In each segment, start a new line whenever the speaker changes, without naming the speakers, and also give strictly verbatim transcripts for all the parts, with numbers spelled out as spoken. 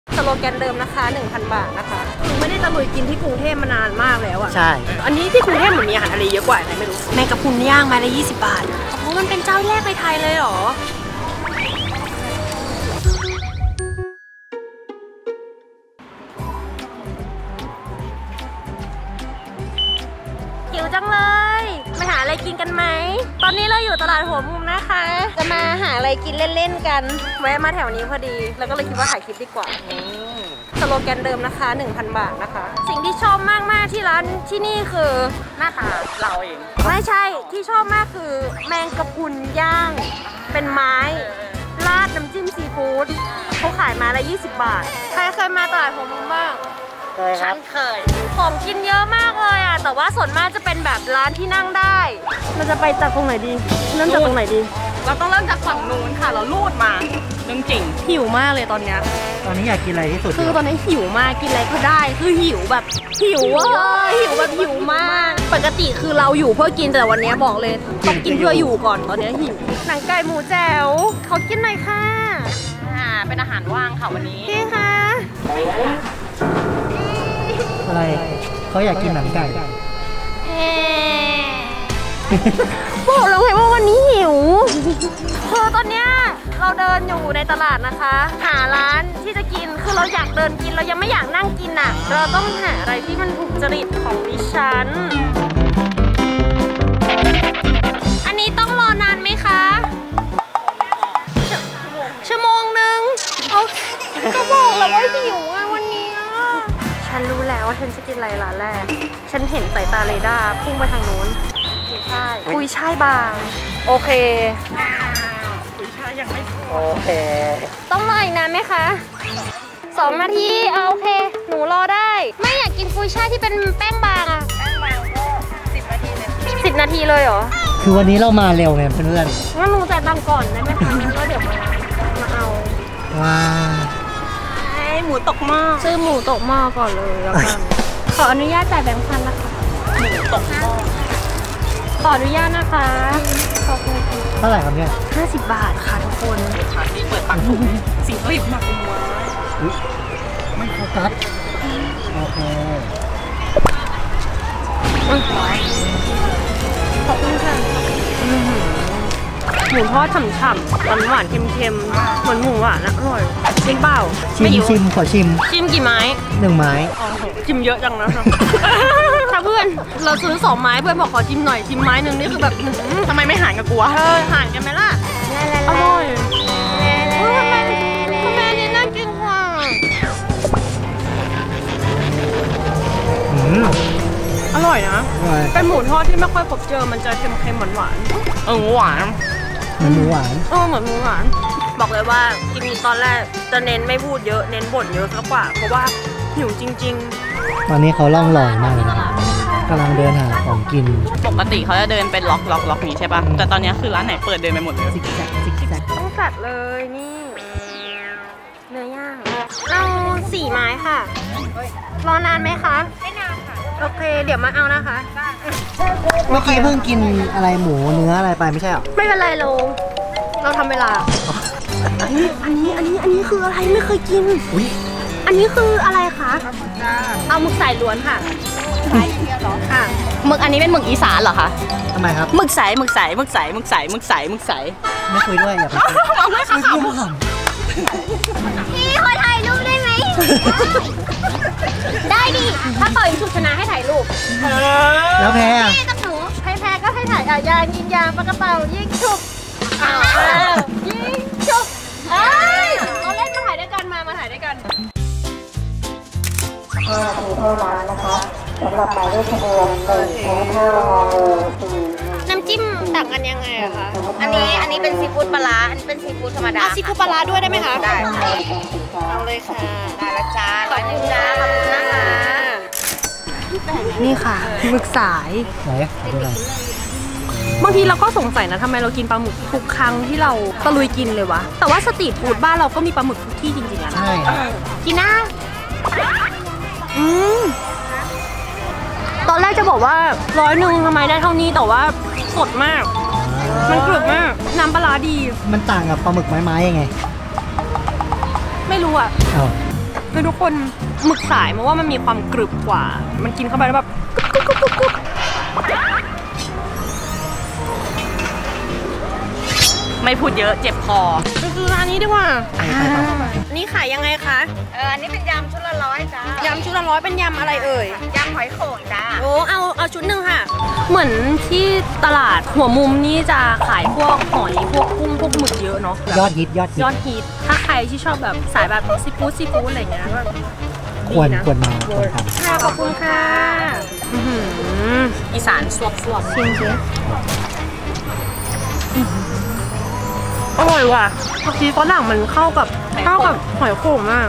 สโลแกนเดิมนะคะ หนึ่งพัน บาทนะคะหนูไม่ได้ตะลุยกินที่กรุงเทพมานานมากแล้วอะใช่อันนี้ที่กรุงเทพเหมือนมีอาหารทะเลเยอะกว่าอะไรไม่รู้แมงกะพรุนย่างไม้ละยี่สิบบาทโอ้มันเป็นเจ้าแรกในไทยเลยเหรอหิวจังเลยมาหาอะไรกินกันไหมตอนนี้เราอยู่ตลาดหัวมุมนะคะจะมาหาอะไรกินเล่นๆกันแวะมาแถวนี้พอดีแล้วก็เลยคิดว่าถ่ายคลิปดีกว่าสโลแกนเดิมนะคะ หนึ่งพัน บาทนะคะสิ่งที่ชอบมากๆที่ร้านที่นี่คือหน้าตาเราเองไม่ใช่ที่ชอบมากคือแมงกะพรุนย่างเป็นไม้ราดน้ำจิ้มซีฟู้ดเขาขายไม้ละยี่สิบบาทใครเคยมาตลาดหัวมุมบ้างฉันเคยของกินเยอะมากเลยอ่ะแต่ว่าส่วนมากจะเป็นแบบร้านที่นั่งได้เราจะไปจากตรงไหนดีเริ่มจากตรงไหนดีเราต้องเริ่มจากฝั่งนู้นค่ะเราลูดมาเรื่องจริงหิวมากเลยตอนเนี้ย
ตอนนี้อยากกินอะไรที่สุด
คือตอนนี้หิวมากกินอะไรก็ได้คือหิวแบบหิวอ่ะหิวแบบหิวมากปกติคือเราอยู่เพื่อกินแต่วันนี้บอกเลยต้องกินเพื่ออยู่ก่อนตอนนี้หิวหนังไก่หมูแจ่วเขากินหน่อยค่ะอ่าเป็นอาหารว่างค่ะวันนี้พี่คะ
อะไรเขาอยากกินหนังไก่
บอกแล้วไงว่าวันนี้หิวคือตอนเนี้ยเราเดินอยู่ในตลาดนะคะหาร้านที่จะกินคือเราอยากเดินกินเรายังไม่อยากนั่งกินอ่ะเราต้องหาอะไรที่มันถูกจริตของดิฉันอันนี้ต้องรอนานไหมคะชั่วโมงนึงเอาก็บอกแล้วว่าหิวอ่ะวันนี้ฉันรู้แล้วว่าฉันจะกินอะไรร้านแรกฉันเห็นสายตาเรดาร์พุ่งไปทางนู้นใช่กุยช่ายบางโอเคกุยช่ายยังไม่โอเคต้องรออีกนานไหมคะสองนาทีเอาโอเคหนูรอได้ไม่อยากกินกุยช่ายที่เป็นแป้งบางอะแป้งบางก็สิบนาทีเลยสิบนาทีเลยเหรอ
คือวันนี้เรามาเร็วไงเพื่อน
ๆงั้นหนูจ่ายตังค์ก่อนได้ไหมคะแล้วเดี๋ยวมามาเอา
ว้า
หมูตกหม้อซื้อหมูตกหม้อก่อนเลยแล้วกันขออนุญาตจ่ายแบงค์พันนะคะหมูตกหม้อขออนุญาตนะคะขอบคุณ
เท่าไหร่ครับเนี่ย
ห้าสิบบาทค่ะทุกคนค่ะนี่เปิดปังถุงสีเขาหยิบหนักมัว
ไม่โฟกัสโอเค
ขอบคุณค่ะหมูทอดฉ่ำๆหวานหวานเค็มๆเหมือนหมูหวานนะอร่อยจริงเปล่า
ชิมชิมขอชิม
ชิมกี่ไม้
หนึ่งไม้
ชิมเยอะจังนะถ้าเพื่อนเราซื้อสองไม้เพื่อนบอกขอชิมหน่อยชิมไม้หนึ่งนี่คือแบบทำไมไม่ห่างกับกูวะเออห่างกันไหมล่ะอร่อยทำไมทำไมอันนี้น่ากินกว่าอร่อยนะเป็นหมูทอดที่ไม่ค่อยพบเจอมันจะเค็มๆหวานๆเออหวาน
เหมือนหมูหวาน
เออเหมือนหมูหวานบอกเลยว่าคลิปนี้ตอนแรกจะเน้นไม่พูดเยอะเน้นบ่นเยอะซะกว่าเพราะว่าหิวจริงๆ
ตอนนี้เขาล่องลอยมากเลยกำลังเดินหาของกิน
ปกติเขาจะเดินเป็นล็อกล็อกล็อกนี้ใช่ป่ะแต่ตอนนี้คือร้านไหนเปิดเดินไปหมดเลย
ซิกแซกซิกแซก
ต้องจัดเลยนี่เนื้อย่างเอาสี่ไม้ค่ะรอนานไหมคะไม่นานค่ะโอเคเดี๋ยวมาเอานะคะ
เมื่อกี้เพิ่งกินอะไรหมูเนื้ออะไรไปไม่ใช่หรอ
ไม่เป็นไรเราเราทำเวลาอันนี้อันนี้อันนี้อันนี้คืออะไรไม่เคยกินอันนี้คืออะไรคะเอาหมึกสายล้วนค่ะใช่เหรอค่ะ
หมึกอันนี้เป็นหมึกอีสานเหรอคะ
ทำไมครับ
หมึกใสหมึกใสหมึกใสหมึกใสหมึกใสหมึกใส
ไม่คุยด้วยอย่าไป
เอาไม่ค่ะ
พี่ขอถ่ายรูปได้ไหมได้ดิถ้าต่อยชุดชนะให้ถ่ายรูป
แล้วแพ้
พี่กับหนูให้แพ้ก็ให้ถ่ายอ่ะยางยิงยางปากกระเป๋ายิงฉุบยิงฉุบเอ้ยเราเล่นมาถ่ายด้วยกันมามาถ่ายด้วยกัน
ห้านาทีเท่านั้นนะคะสำหรับหมายเลขทะเบียนหนึ่งแปดห้าสี่
น้ำจิ้มต่างกันยังไงอะคะ
อันนี้อันนี้เป็นซีฟู้ดปลาอันนี้เป็นซีฟู้ดธรรมดา
ซีฟู้ดปลาด้วยได้ไหมคะ
ได้
เอาเลยค่ะ
ได้ละจ้าร้อยหนึ่งจ้าขอบคุณนะคะ
นี่ค่ะหมึกสาย
ไหนดูหน่อย
บางทีเราก็สงสัยนะทำไมเรากินปลาหมึกทุกครั้งที่เราตะลุยกินเลยวะแต่ว่าสตรีทฟู้ดบ้านเราก็มีปลาหมึกทุกที่จริงๆนะ
ใช่
กินนะอืมตอนแรกจะบอกว่าร้อยหนึ่งทำไมได้เท่านี้แต่ว่าสดมากมันกรึบมากน้ำปลาดี
มันต่างกับปลาหมึกไม้ๆยังไง
ไม่รู้อ่ะคือทุกคนหมึกสายมาว่ามันมีความกรึบกว่า มันกินเข้าไปแล้วแบบกรึบกรึบกรึบกรึบ
ไม่พูดเยอะเจ็บคอ
ไปซื้อร้านนี้ดีกว่านี่ขายยังไงคะ
เอออันนี้เป็นยำชุดละร้อยจ้าย
ำชุดละร้อยเป็นยำอะไรเอ่ย
ยำหอยโข่งจ้า
โอ้เอาเอาชุดหนึ่งค่ะ เหมือนที่ตลาดหัวมุมนี่จะขายพวกหอยพวกกุ้งพวกหมึกเยอะเนาะ
ยอดฮิตยอดฮิต
ยอดฮิตถ้าใครที่ชอบแบบสายแบบซีฟู้ดซีฟู้ดอะไรเงี้ยก็
ควร
ดีนะ
ควรมาควรท
ค่ะขอบคุณค่ะอื้อหือ
อีสานสวบสวบ
ชิมสิอร่อยว่ะผักชีฝรั่งมันเข้ากับเข้ากับหอยโข่งมาก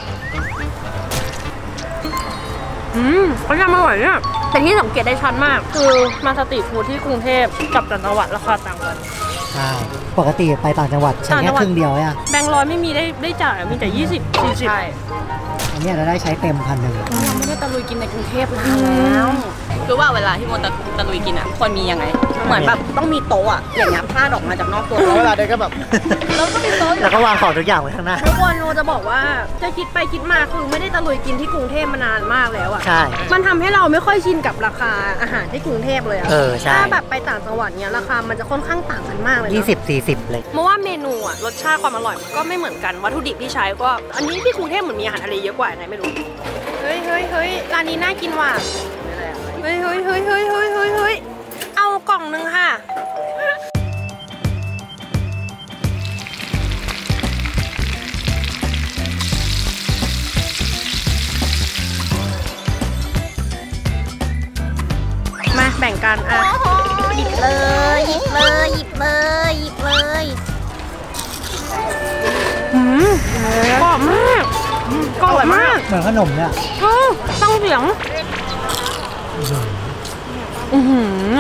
อืมเขายำอร่อยเนี่ยแต่ที่สังเกตได้ชัดมาก คือมาสตรีทฟู้ดที่กรุงเทพกับต่างจังหวัดราคาต่างกัน
ำใช่ปกติไปต่างจังหวัดใช้
ต่างจั
แค่
งหวัด
ครึ่งเดียวอ่ะ
แบงค์ร้อยไม่มีได้ได้จ่ายมีแต่ยี่สิบสี่สิบ
ใช่
อันนี้เราได้ใช้เต็มพันหนึ่ง
เราไม่ได้ตะลุยกินในกรุงเทพนานแล้วคือว่าเวลาที่โมตะตะลุยกินอ่ะควรมียังไง เหมือนแบบต้องมีโต๊ะอ่ะอย่างเงี้ยพลาดออกมาจากนอกตัวแล้วเวลาเดินก็แบบแล้วก็มีโต๊ะอยู่
แล้วก็วางของทุกอย่างไว้ข้างหน้า
ทุกคนโนจะบอกว่าจะคิดไปคิดมาคือไม่ได้ตะลุยกินที่กรุงเทพมานานมากแล้วอะ
ใช่
มันทำให้เราไม่ค่อยชินกับราคาอาหารที่กรุงเทพเลยอะ
เออใช่
ถ้าแบบไปต่างจังหวัดเนี้ยราคามันจะค่อนข้างต่างกันมากเลยนะ
ยี่สิบสี่สิบเลย
เพราะว่าเมนูอะรสชาติความอร่อยมันก็ไม่เหมือนกันวัตถุดิบที่ใช้ก็อันนี้ที่กรุงเทพเหมือนมีอาหารทะเลเยอะกว่าไงไม่รู้เฮ้ยเฮ้ยเฮ้ยร้านนี้น่ากินว่ะเฮ้ยเฮ้ยเฮ้ยเฮ้ยเฮ้ยเฮ้ยเฮ้ยเอากล่องนึงค่ะมาแบ่งกันอ่ะหยิบเลยหยิบเลยหยิบเลยหยิบเลยอืมกรอบมากกรอบมาก
เหมือนขนมเนี่ย
เออต้องเสียงอือหือ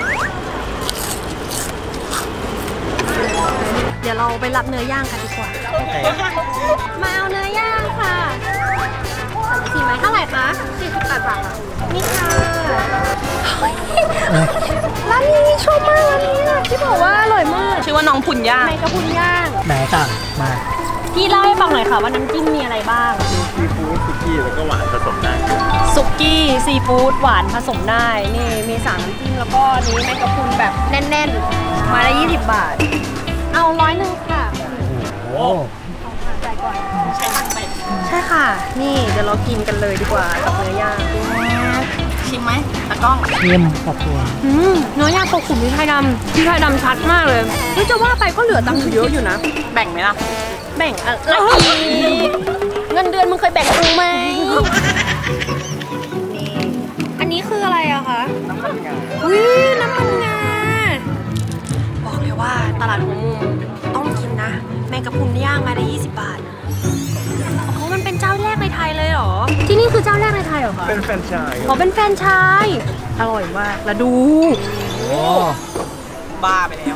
เดี๋ยวเราไปรับเนื้อย่างกันดีกว่า มาเอาเนื้อย่างค่ะสั่งสี่ไหมเท่าไหร่คะสี่สิบแปดบาทค่ะนี่ค่ะร้านนี้ชอบมากร้านนี้อะที่บอกว่าอร่อยมาก
ชื่อว่าน้องพุนย่าง
ในกระพุนย่าง
ไหนสั่งมา
พี่เล่าให้ฟังหน่อยค่ะว่าน้ำจิ้มมีอะไรบ้าง
ซีฟู้ดสุกี้แล้วก็หวานผสมได้
สุกี้ซีฟู้ดหวานผสมได้นี่มีสามน้ำจิ้มแล้วก็นี้แมงกะพรุนแบบแน่นๆ มาละยี่สิบบาท เอาร้อยหนึ่งค่ะ
โอ้
จ่ายก่อนใช่ค่ะ นี่เดี๋ยวเรากินกันเลยดีกว่ากับเนื้อย่าง
ชิมไหมตะกล้อง
เค็มกับตัว
อืมเนื้อย่างโคขุมพริกไทยดำพริกไทยดำชัดมากเลยเฮ้ยจะว่าไปก็เหลือตังค์อยู่เยอะอยู่นะ
แบ่งไหมล่ะ
แบ่งอะไรอีกเงินเดือนมึงเคยแบ่งกูไหมนี่อันนี้คืออะไรอะคะน้ำมันงาอุ้ยน้ำมันงาบอกเลยว่าตลาดหัวมุมต้องกินนะแมงกะพรุนย่างมาได้ยี่สิบบาทโอ้มันเป็นเจ้าแรกในไทยเลยเหรอที่นี่คือเจ้าแรกในไทยเหรอคะ
เป็นแฟรนไชส์
อ๋อเป็นแฟรนไชส์อร่อยมากแล้วดู
โอ้
บ้าไปแล้ว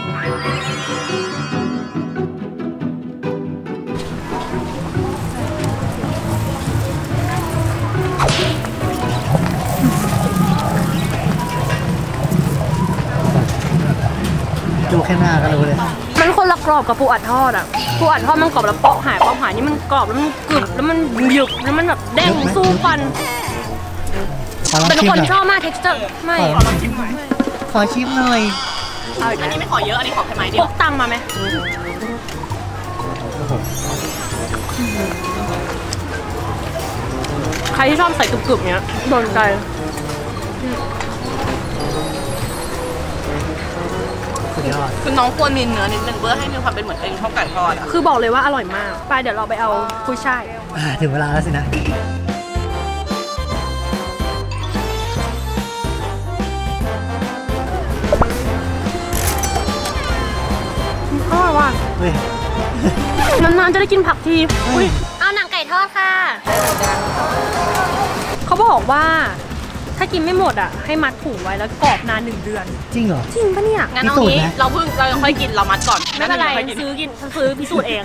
ดูแค่หน้าก็รู้เลย
มันคนละกรอบกับปูอัดทอดอ่ะปูอัดทอดมันกรอบแล้วเปาะหายเปาะหายนี่มันกรอบแล้วมันกรึบแล้วมันหยึกแล้วมันแบบเด้งสู้ฟัน
ขอลอง
เป็น
ชิม
คน
หน่อย
ชอบมาก texture ไม่
ขอลองชิมหน่อยขอชิมหน่อย
อันนี้ไม่ขอเยอะ อันนี้ขอแค่ไม้เดี
พ
ยว
กตังค์มาไหมใครที่ชอบใส่กรึบๆเนี้ยโดนใจ
สุดยอด
คือน้องควรมีเนื้อนิดนึงเพื่อให้มีความเป็นเหมือนเองชอบไก่ทอดอ่ะ
คือบอกเลยว่าอร่อยมากไปเดี๋ยวเราไปเอากุ้ยช่าย
อ่าถึงเวลาแล้วสินะ
อร่อยว่ะ
เฮ้ย
นานๆจะได้กินผักทีอุ้ยเอาหนังไก่ทอดค่ะ เขาบอกว่าถ้ากินไม่หมดอ่ะให้มัดถุงไว้แล้วกรอบนานหนึ่งเดือน
จริงเหรอ
จริงปะเนี่ย
งั้นเอา
พิสูจน์
งี้
ไหม
เราเพิ่งเรายังค่อยกินเรามัดก่อน
ไม่เป็นไร
ค่อยกิน
ซื้อกินซื้อพิสูจน์เอง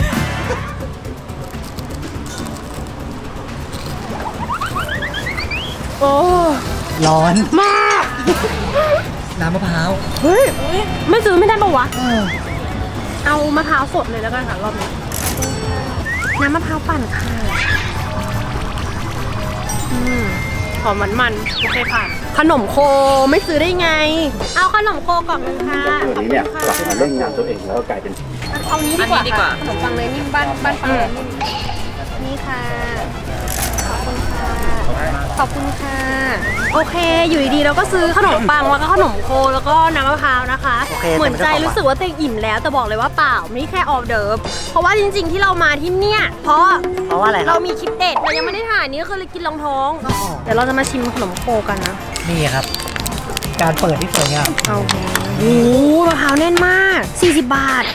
โอ้
ร้อน
มาก
น้ำมะพร้าว
เฮ้ยไม่ซื้อไม่ได้ปะวะ
เออ
เอามะพร้าวสดเลยแล้วกันค่ะรอบนี้น้ำมะพร้าวปั่นค่ะหอมมันๆโอเคค่ะขนมโคไม่ซื้อได้ไงเอาขนมโคกล่องนึงค่ะ
ตัวนี้เนี่ยกลับมาเล่นงานตัวเองแล้วก็กลายเป็น
เอานี้ดีกว่าค่ะขนมปังเนยนิ่มบ้านบ้านปังเนยนิ่มนี่ค่ะขอบคุณค่ะขอบคุณค่ะโอเคอยู่ดีๆเราก็ซื้อขนมปังแล้วก็ขนมโคแล้วก็น้ำมะพร้าวนะคะเหมือนใจรู้สึกว่าตัวเองอิ่มแล้วแต่บอกเลยว่าเปล่าไม่แค่ออเดิร์ฟเพราะว่าจริงๆที่เรามาที่เนี่ยเพราะ
เพราะว่าอะไรค
เรา
รับ
มีคลิปเด็ดแต่ยังไม่ได้ถ่ายนี่ก็คือเลยกินรองท้องเดี๋ยวเราจะมาชิมขนมโคกันนะ
นี่ครับ การเปิดที่สวยงาม
เอาโอ้โหมะพร้าวแน่นมากสี่สิบบาท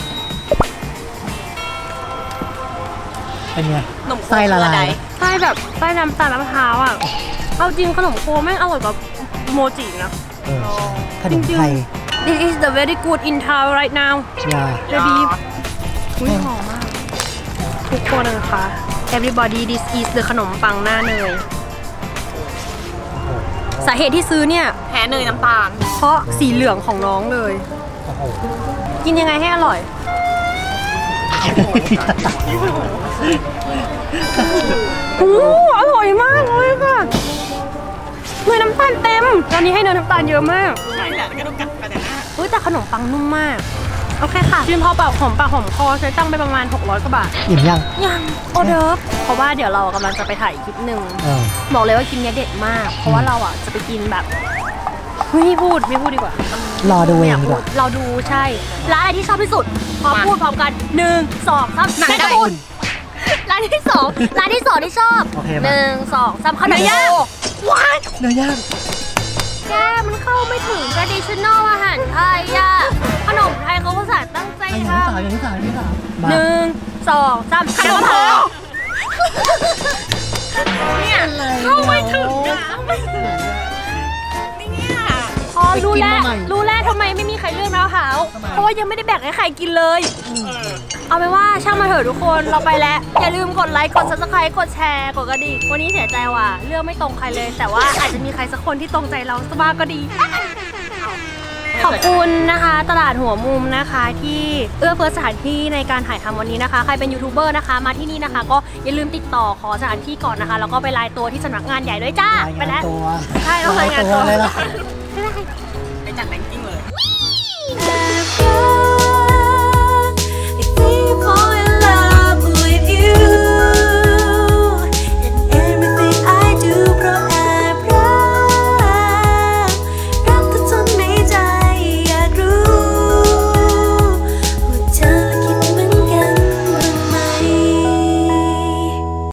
เป็นไง
ขนมโค
ไส้ละลาย
ไส้แบบไส้น้ำตาลมะพร้าวอ่ะเอาจริงขนมโคแม่งอร่อยกว่าโมจินะ
เออขนมไทย
This is the very good in town right now
ยา
baby อุ้ยหอมมาก ทุกคนนะคะ everybody this is the ขนมปังหน้าเนย สาเหตุที่ซื้อเนี่ย
แพ้เนยน้ำตาล
เพราะสีเหลืองของน้องเลย
โอ้โห
กินยังไงให้อร่อยโอ้อร่อยมากเลยค่ะเนยน้ำตาลเต็มตอนนี้ให้เนยน้ำตาลเยอะมาก
ใช่แหละก็ต้องกัดไปแต่หน้า
อุ้ยแต่ขนมปังนุ่มมาก โอเคค่ะกินพอปากหอมปากหอมคอใช้ตังค์ไปประมาณหกร้อยกว่าบาท
อิ่มยัง
ยังออเดิร์ฟเพราะว่าเดี๋ยวเรากำลังจะไปถ่ายอีกคลิปหนึ่ง
เออ
บอกเลยว่าคลิปนี้เด็ดมาก เพราะว่าเราอ่ะจะไปกินแบบไม่พูดไม่พูดดีกว่า
รอดูเอง
ยาก
ดี
พู
กว่า
เราดูใช่ร้านอะไรที่ชอบที่สุดพร้อม
มา
พูดพร้อมกันหนึ่งสองสาม
หนังไก่
พูดร้านที่สองร้านที่สองที่ชอบ
โอเคมา
หนึ่งสองสามขนมย่างว้าย
เนื้อย่าง
แกมันเข้าไม่ถึง traditional อาหารไทยอะขนมไทยเขาภาษาตั้งใจ
ไอ้
ท
อย่างที่สามอย่างที่สามอย่างที่สาม
ำหนึ่งสองสามขนมโค
เนี่ยเข้าไม่ถึงอ่ะไม่ถึงเนี่ย
พอรู้แล้วรู้แล้วทำไมไม่มีใครเลือกมะพร้าวเพราะว่ายังไม่ได้แบ่งให้ใครกินเลย เอาไปนว่าช่างมาเถอะทุกคนเราไปแล้ว อย่าลืมกดไลค์กด ซับสไครบ์ กดแชร์กดกระดิ่งวันนี้เสียใจว่ะเลือกไม่ตรงใครเลย แต่ว่าอาจจะมีใครสักคนที่ตรงใจเราสักบ้างก็ดี ขอบคุณนะคะตลาดหัวมุมนะคะที่เอื้อเฟื้อสถานที่ในการถ่ายทำวันนี้นะคะใครเป็นยูทูบเบอร์นะคะมาที่นี่นะคะก็อย่าลืมติดต่อขอสถานที่ก่อนนะคะแล้วก็ไปรายตัวที่สำนักงานใหญ่ด้วยจ้าร
าย
ไป
งาน
แล้ว
ตัว
ใช่ต้องรายงานตัว
เลยล่ะ
ไม่ได้
ไปจัดแบงกิ้งเลย
บ